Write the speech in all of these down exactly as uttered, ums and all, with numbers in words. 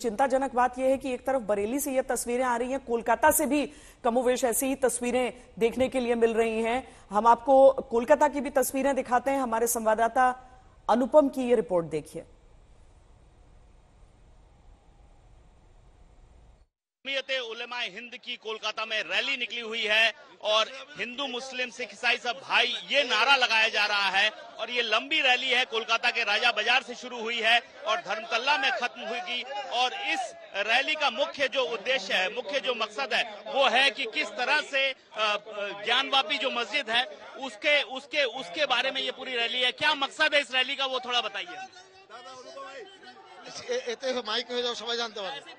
चिंताजनक बात यह है कि एक तरफ बरेली से ये तस्वीरें आ रही हैं, कोलकाता से भी कमोवेश ऐसी ही तस्वीरें देखने के लिए मिल रही हैं। हम आपको कोलकाता की भी तस्वीरें दिखाते हैं। हमारे संवाददाता अनुपम की ये रिपोर्ट देखिए। जमीयत उलेमा हिंद की कोलकाता में रैली निकली हुई है और हिंदू मुस्लिम सिख ईसाई सब भाई ये नारा लगाया जा रहा है और ये लंबी रैली है कोलकाता के राजा बाजार से शुरू हुई है और धर्मतल्ला में खत्म हुई और इस रैली का मुख्य जो उद्देश्य है, मुख्य जो मकसद है वो है कि किस तरह से ज्ञानवापी जो मस्जिद है उसके उसके उसके बारे में ये पूरी रैली है। क्या मकसद है इस रैली का वो थोड़ा बताइए। माइक में जाओ, सबाई जानते हो,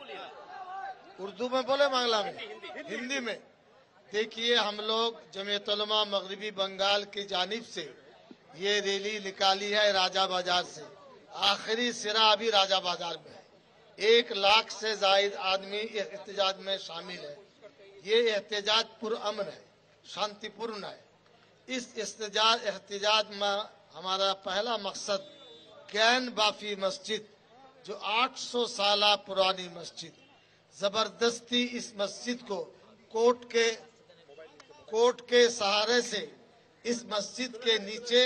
उर्दू में बोले बांग्ला में हिंदी में। देखिए, हम लोग जमीयत उलमा मगरिबी बंगाल की जानिब से ये रैली निकाली है राजा बाजार से। आखिरी सिरा अभी राजा बाजार में है। एक लाख से जायद आदमी एहतजाज में शामिल है। ये एहतजाज पुरअमन है, शांतिपूर्ण है। इस एहतजाज एहतजाज में हमारा पहला मकसद कैन बाफी मस्जिद, जो आठ सौ साल पुरानी मस्जिद, जबरदस्ती इस मस्जिद को कोर्ट के कोर्ट के सहारे से इस मस्जिद के नीचे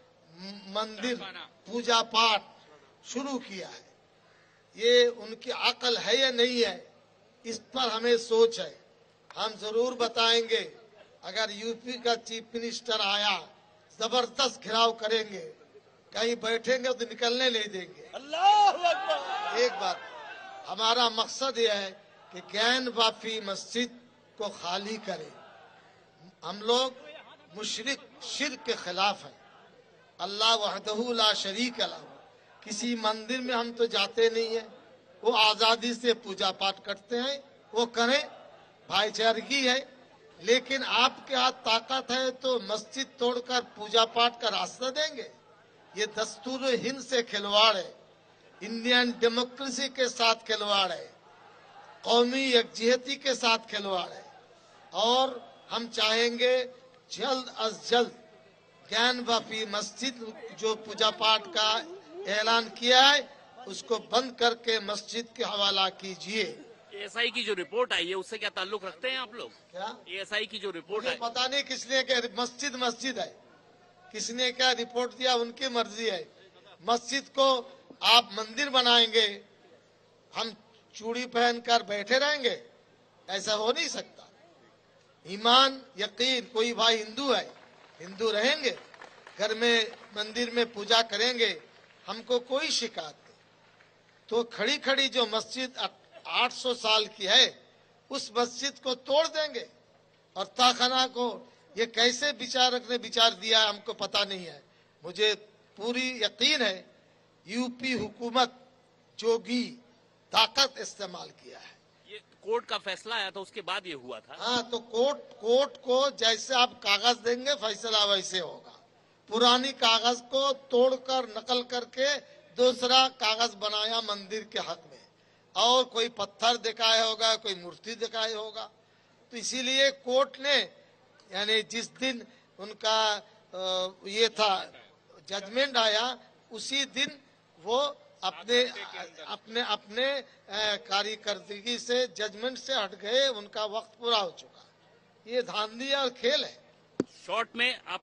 मंदिर पूजा पाठ शुरू किया है। ये उनकी अकल है या नहीं है, इस पर हमें सोच है। हम जरूर बताएंगे। अगर यूपी का चीफ मिनिस्टर आया, जबरदस्त घिराव करेंगे, कहीं बैठेंगे तो निकलने नहीं देंगे। अल्लाह अकबर। एक बात, हमारा मकसद यह है कि गैन वाफी मस्जिद को खाली करें। हम लोग मुशरिक शिर्क के खिलाफ हैं। अल्लाह वहदहू ला शरीक लहू। किसी मंदिर में हम तो जाते नहीं है, वो आजादी से पूजा पाठ करते हैं, वो करें, भाईचारगी है। लेकिन आपके हाथ ताकत है तो मस्जिद तोड़कर पूजा पाठ का रास्ता देंगे? ये दस्तूर हिंद से खिलवाड़ है, इंडियन डेमोक्रेसी के साथ खिलवाड़ है, कौमी यकजहती के साथ खिलवाड़ है। और हम चाहेंगे जल्द अज जल्द ज्ञान वाफी मस्जिद जो पूजा पाठ का ऐलान किया है उसको बंद करके मस्जिद के हवाला कीजिए। एएसआई की जो रिपोर्ट आई है उससे क्या ताल्लुक रखते हैं आप लोग? क्या एएसआई की जो रिपोर्ट है? पता नहीं किसने क्या, मस्जिद मस्जिद है, किसने क्या रिपोर्ट दिया उनकी मर्जी है। मस्जिद को आप मंदिर बनाएंगे, हम चूड़ी पहनकर बैठे रहेंगे? ऐसा हो नहीं सकता। ईमान यकीन, कोई भाई हिंदू है, हिंदू रहेंगे, घर में मंदिर में पूजा करेंगे, हमको कोई शिकायत नहीं। तो खड़ी खड़ी जो मस्जिद आठ सौ साल की है उस मस्जिद को तोड़ देंगे। और ताखाना को ये कैसे विचारक ने विचार दिया हमको पता नहीं है। मुझे पूरी यकीन है यूपी हुकूमत जोगी ताकत इस्तेमाल किया है। ये कोर्ट का फैसला आया था उसके बाद ये हुआ था। हाँ, तो कोर्ट कोर्ट को जैसे आप कागज देंगे फैसला वैसे होगा। पुरानी कागज को तोड़कर नकल करके दूसरा कागज बनाया मंदिर के हक में, और कोई पत्थर दिखाया होगा, कोई मूर्ति दिखाई होगा। तो इसीलिए कोर्ट ने, यानी जिस दिन उनका ये था जजमेंट आया, उसी दिन वो अपने अपने अपने कार्यकर्दगी से जजमेंट से हट गए। उनका वक्त पूरा हो चुका। ये धांधली और खेल है। शॉर्ट में आप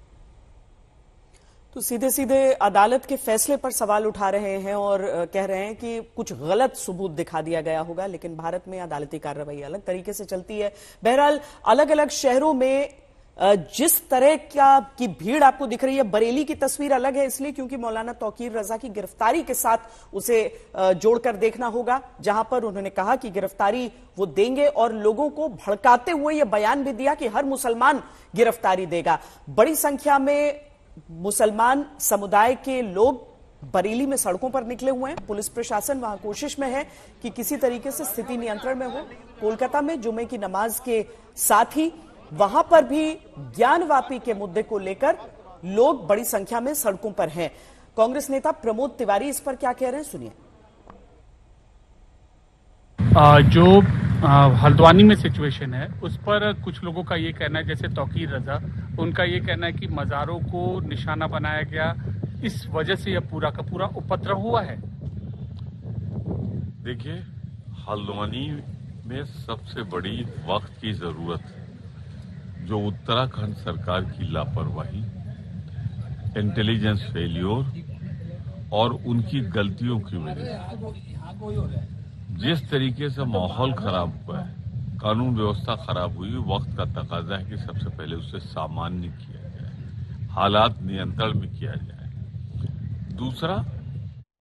तो सीधे सीधे अदालत के फैसले पर सवाल उठा रहे हैं और कह रहे हैं कि कुछ गलत सबूत दिखा दिया गया होगा। लेकिन भारत में अदालती कार्रवाई अलग तरीके से चलती है। बहरहाल अलग अलग शहरों में जिस तरह का की भीड़ आपको दिख रही है, बरेली की तस्वीर अलग है इसलिए क्योंकि मौलाना तौकीर रजा की गिरफ्तारी के साथ उसे जोड़कर देखना होगा, जहां पर उन्होंने कहा कि गिरफ्तारी वो देंगे और लोगों को भड़काते हुए यह बयान भी दिया कि हर मुसलमान गिरफ्तारी देगा। बड़ी संख्या में मुसलमान समुदाय के लोग बरेली में सड़कों पर निकले हुए हैं। पुलिस प्रशासन वहां कोशिश में है कि किसी तरीके से स्थिति नियंत्रण में हो। कोलकाता में जुमे की नमाज के साथ ही वहां पर भी ज्ञानवापी के मुद्दे को लेकर लोग बड़ी संख्या में सड़कों पर हैं। कांग्रेस नेता प्रमोद तिवारी इस पर क्या कह रहे हैं, सुनिए। जो हल्द्वानी में सिचुएशन है उस पर कुछ लोगों का ये कहना है, जैसे तौकीर रजा, उनका ये कहना है कि मज़ारों को निशाना बनाया गया, इस वजह से यह पूरा का पूरा उपद्रव हुआ है। देखिए, हल्द्वानी में सबसे बड़ी वक्त की जरूरत है। जो उत्तराखंड सरकार की लापरवाही, इंटेलिजेंस फेल्योर और उनकी गलतियों की वजह से जिस तरीके से माहौल खराब हुआ है, कानून व्यवस्था खराब हुई, वक्त का तकाजा है कि सबसे पहले उसे सामान्य किया जाए, हालात नियंत्रण में किया जाए। दूसरा,